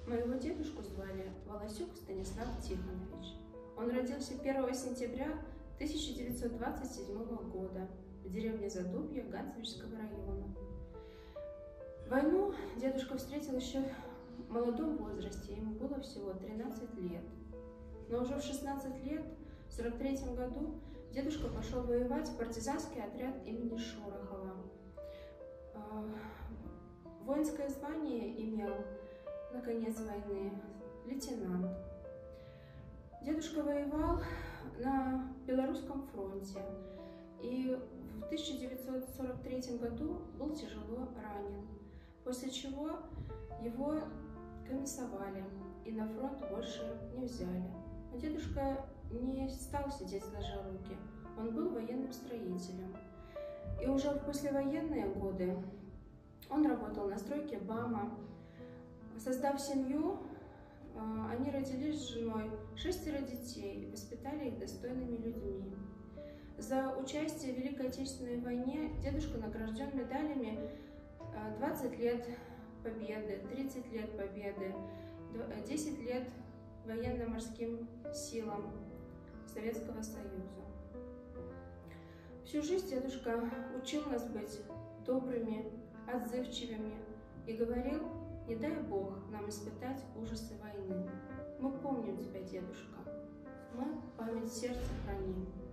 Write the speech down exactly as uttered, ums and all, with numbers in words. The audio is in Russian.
Моего дедушку звали Волосюк Станислав Тихонович. Он родился первого сентября тысяча девятьсот двадцать седьмого года в деревне Задубье Ганцевичского района. Войну дедушка встретил еще в молодом возрасте, ему было всего тринадцать лет. Но уже в шестнадцать лет, в сорок третьем году, дедушка пошел воевать в партизанский отряд имени Шорохова. Воинское звание имел на конец войны лейтенант. Дедушка воевал на Белорусском фронте и в тысяча девятьсот сорок третьем году был тяжело ранен, после чего его комиссовали и на фронт больше не взяли. Но дедушка не стал сидеть сложа руки, он был военным строителем. И уже в послевоенные годы он работал на стройке БАМа. Создав семью, они родили с женой шестеро детей, воспитали их достойными людьми. За участие в Великой Отечественной войне дедушка награжден медалями двадцать лет Победы, тридцать лет Победы, десять лет военно-морским силам Советского Союза. Всю жизнь дедушка учил нас быть добрыми, отзывчивыми и говорил: не дай Бог нам испытать ужасы войны. Мы помним тебя, дедушка. Мы память сердца храним.